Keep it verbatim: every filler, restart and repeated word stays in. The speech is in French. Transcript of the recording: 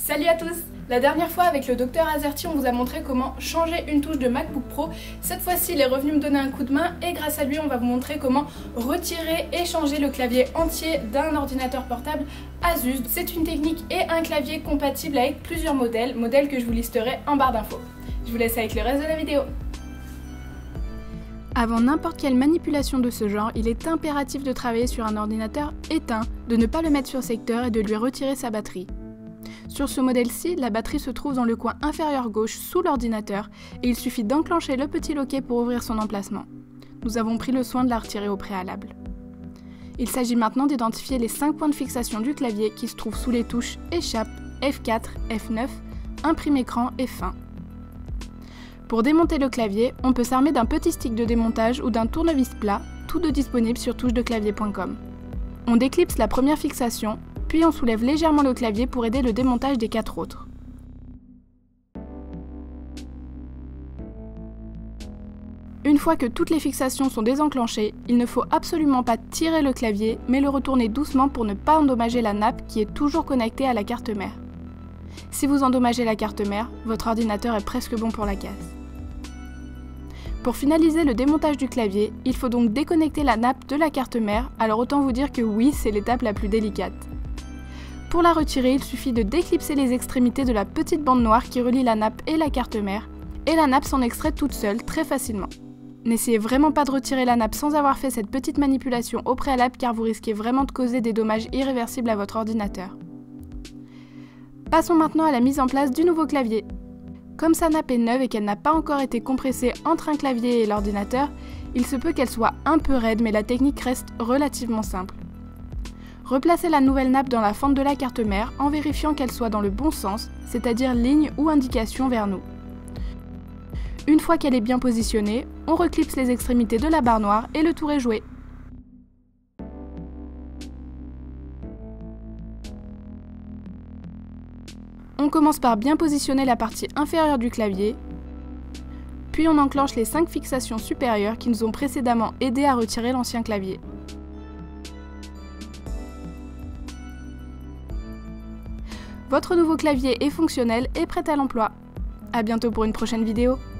Salut à tous! La dernière fois avec le docteur Azerty, on vous a montré comment changer une touche de MacBook Pro. Cette fois-ci, il est revenu me donner un coup de main et grâce à lui, on va vous montrer comment retirer et changer le clavier entier d'un ordinateur portable Asus. C'est une technique et un clavier compatible avec plusieurs modèles, modèles que je vous listerai en barre d'infos. Je vous laisse avec le reste de la vidéo. Avant n'importe quelle manipulation de ce genre, il est impératif de travailler sur un ordinateur éteint, de ne pas le mettre sur secteur et de lui retirer sa batterie. Sur ce modèle-ci, la batterie se trouve dans le coin inférieur gauche sous l'ordinateur et il suffit d'enclencher le petit loquet pour ouvrir son emplacement. Nous avons pris le soin de la retirer au préalable. Il s'agit maintenant d'identifier les cinq points de fixation du clavier qui se trouvent sous les touches Échappe, F quatre, F neuf, Imprime écran et Fin. Pour démonter le clavier, on peut s'armer d'un petit stick de démontage ou d'un tournevis plat, tous deux disponibles sur touche de clavier point com. On déclipse la première fixation, puis on soulève légèrement le clavier pour aider le démontage des quatre autres. Une fois que toutes les fixations sont désenclenchées, il ne faut absolument pas tirer le clavier, mais le retourner doucement pour ne pas endommager la nappe qui est toujours connectée à la carte mère. Si vous endommagez la carte mère, votre ordinateur est presque bon pour la casse. Pour finaliser le démontage du clavier, il faut donc déconnecter la nappe de la carte mère, alors autant vous dire que oui, c'est l'étape la plus délicate. Pour la retirer, il suffit de déclipser les extrémités de la petite bande noire qui relie la nappe et la carte mère, et la nappe s'en extrait toute seule, très facilement. N'essayez vraiment pas de retirer la nappe sans avoir fait cette petite manipulation au préalable car vous risquez vraiment de causer des dommages irréversibles à votre ordinateur. Passons maintenant à la mise en place du nouveau clavier. Comme sa nappe est neuve et qu'elle n'a pas encore été compressée entre un clavier et l'ordinateur, il se peut qu'elle soit un peu raide mais la technique reste relativement simple. Replacez la nouvelle nappe dans la fente de la carte mère en vérifiant qu'elle soit dans le bon sens, c'est-à-dire ligne ou indication vers nous. Une fois qu'elle est bien positionnée, on reclipse les extrémités de la barre noire et le tour est joué. On commence par bien positionner la partie inférieure du clavier, puis on enclenche les cinq fixations supérieures qui nous ont précédemment aidé à retirer l'ancien clavier. Votre nouveau clavier est fonctionnel et prêt à l'emploi. À bientôt pour une prochaine vidéo.